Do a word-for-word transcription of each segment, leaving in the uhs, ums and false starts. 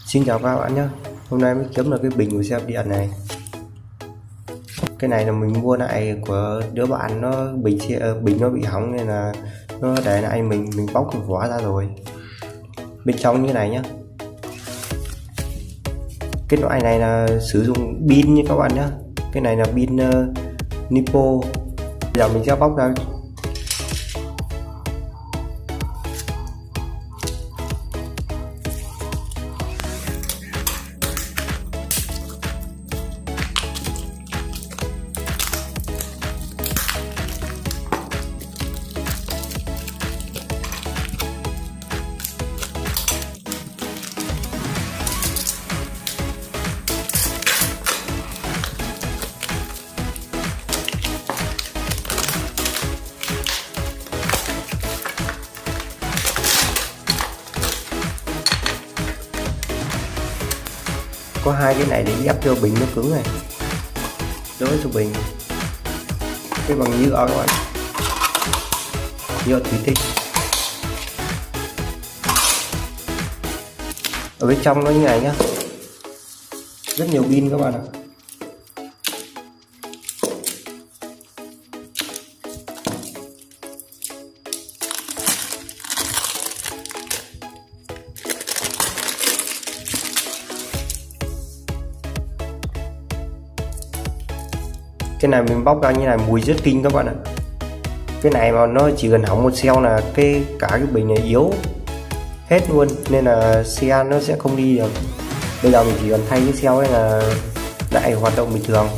Xin chào các bạn nhé. Hôm nay mới kiếm được cái bình của xe điện này. Cái này là mình mua lại của đứa bạn, nó bình xe bình nó bị hỏng nên là nó để lại mình mình bóc cái vỏ ra rồi. Bên trong như này nhá. Cái loại này là sử dụng pin như các bạn nhé. Cái này là pin uh, Nipo. Bây giờ mình sẽ bóc ra. Có hai cái này để ép cho bình nó cứng này, đỡ cho bình. Cái bằng nhựa các bạn, nhựa thủy tinh. Ở bên trong nó như này nhá, rất nhiều pin các bạn ạ. Cái này mình bóc ra như này mùi rất kinh các bạn ạ. Cái này mà nó chỉ cần hỏng một xeo là cái cả cái bình này yếu hết luôn, nên là xe nó sẽ không đi được. Bây giờ mình chỉ cần thay cái xeo này là lại hoạt động bình thường.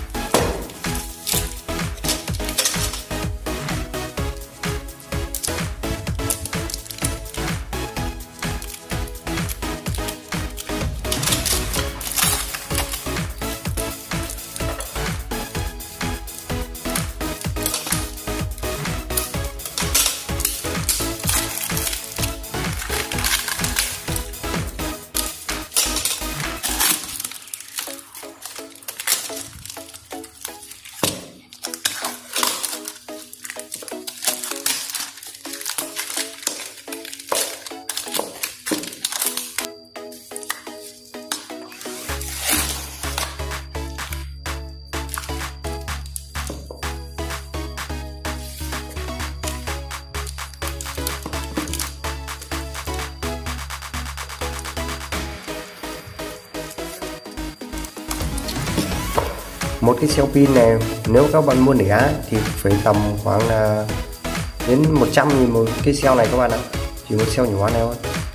Một cái cell pin này nếu các bạn mua lẻ thì phải tầm khoảng là đến một trăm nghìn một cái cell này các bạn ạ, chỉ một cell nhỏ này thôi.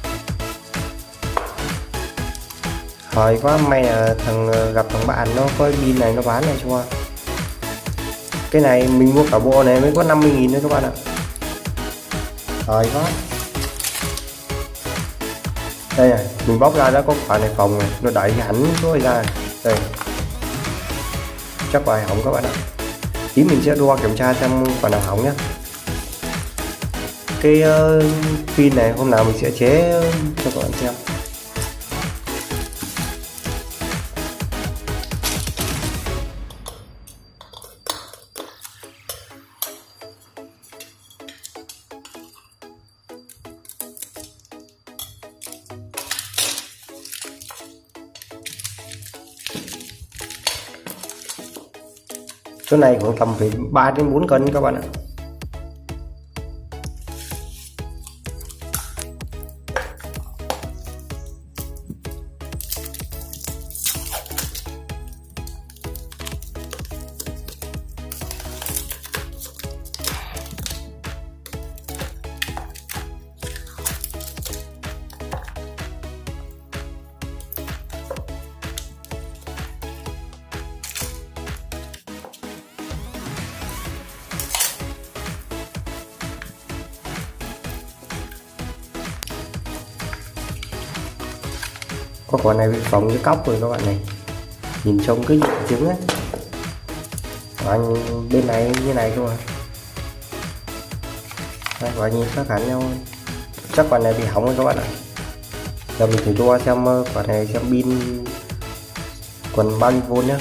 Hỏi quá may là thằng gặp thằng bạn nó có pin này nó bán này cho. Cái này mình mua cả bộ này mới có năm mươi nghìn thôi các bạn ạ. Hỏi quá. Đây này, mình bóc ra đã có quả này phòng này, nó đẩy hẳn rồi ra. Đây. Chắc phải hỏng các bạn ạ. Tí mình sẽ đo kiểm tra xem quả nào hỏng nhé. Cái uh, pin này hôm nào mình sẽ chế cho các bạn xem. Chỗ này khoảng tầm phải ba đến bốn cân các bạn ạ. Có quả này bị phồng cái cóc rồi các bạn này, nhìn trông cứ nhịn trứng á. Anh bên này như này thôi. Đây, quả nhìn khác hẳn nhau. Chắc quả này bị hỏng rồi các bạn ạ. Giờ mình thử đo xem quả này xem pin còn bao nhiêu vôn nhá.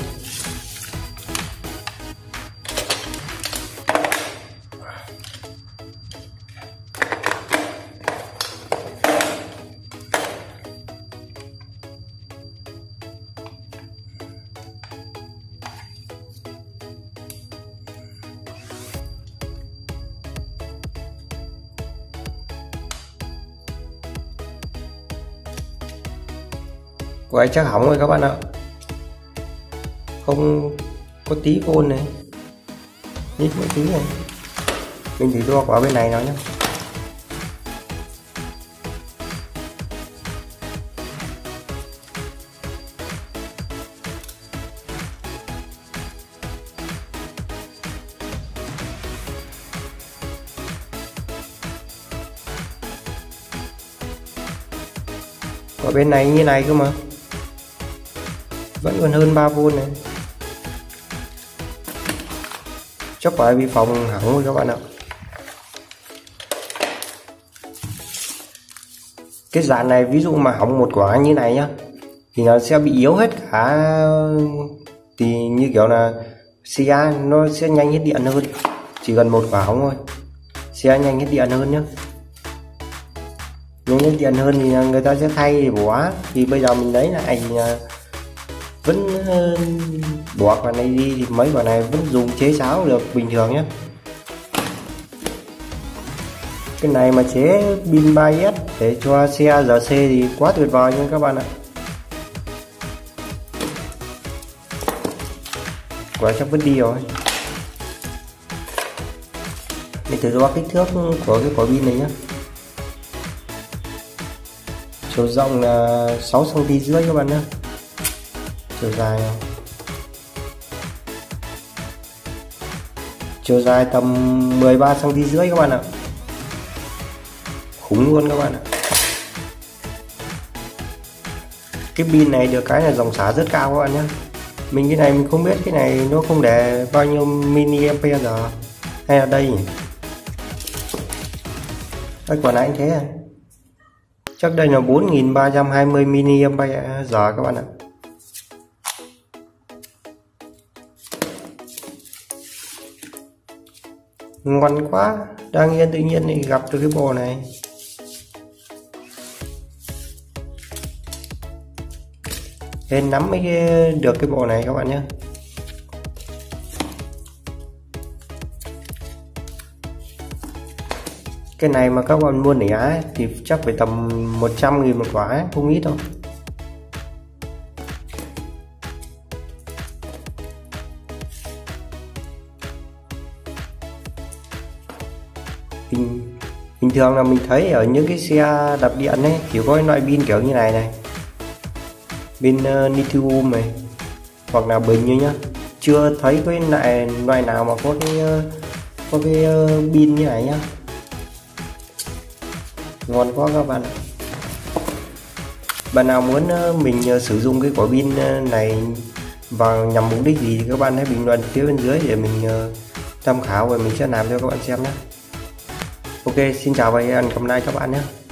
Quả chắc hỏng rồi các bạn ạ, không có tí ôn này, nhích một tí này. Mình thử đo quả bên này nào nhé. Quả bên này như này cơ mà, vẫn còn hơn ba vôn này. Chắc phải bị phòng hỏng rồi các bạn ạ. Cái dàn này ví dụ mà hỏng một quả như này nhá thì nó sẽ bị yếu hết cả, thì như kiểu là xe nó sẽ nhanh hết điện hơn. Chỉ cần một quả hỏng thôi xe nhanh hết điện hơn nhá. Nhanh hết điện hơn thì người ta sẽ thay thì bỏ. Thì bây giờ mình lấy lại thì vẫn bỏ quả này đi thì mấy quả này vẫn dùng chế sáo được bình thường nhé. Cái này mà chế pin ba S để cho xe giê xê thì quá tuyệt vời nha các bạn ạ. Quả chắc vẫn đi rồi. Mình thử đo kích thước của cái quả pin này nhé. Chiều rộng là sáu xăng ti mét rưỡi các bạn nhé. Chiều dài chiều dài tầm mười ba xăng ti mét rưỡi các bạn ạ. Khủng luôn các bạn ạ. Cái pin này được cái là dòng xả rất cao các bạn nhé. Mình cái này mình không biết cái này nó không để bao nhiêu mini ampere giờ hay là đây nhỉ? Đây quả này anh thế à? Chắc đây là bốn nghìn ba trăm hai mươi mini ampere giờ các bạn ạ. Ngon quá, đang yên tự nhiên thì gặp được cái bộ này. Nên nắm mới được cái bộ này các bạn nhé. Cái này mà các bạn mua nẻ ấy, thì chắc phải tầm một trăm nghìn một quả ấy, không ít đâu. Bình, bình thường là mình thấy ở những cái xe đạp điện ấy chỉ có loại pin kiểu như này này, pin uh, lithium này hoặc là bình như nhá, chưa thấy cái loại loại nào mà có cái uh, có cái uh, pin như này nhá. Ngon quá các bạn ạ. Bạn nào muốn uh, mình uh, sử dụng cái quả pin uh, này vào nhằm mục đích gì thì các bạn hãy bình luận phía bên dưới để mình uh, tham khảo và mình sẽ làm cho các bạn xem nhé. Ok, xin chào và hẹn gặp lại các bạn nhé.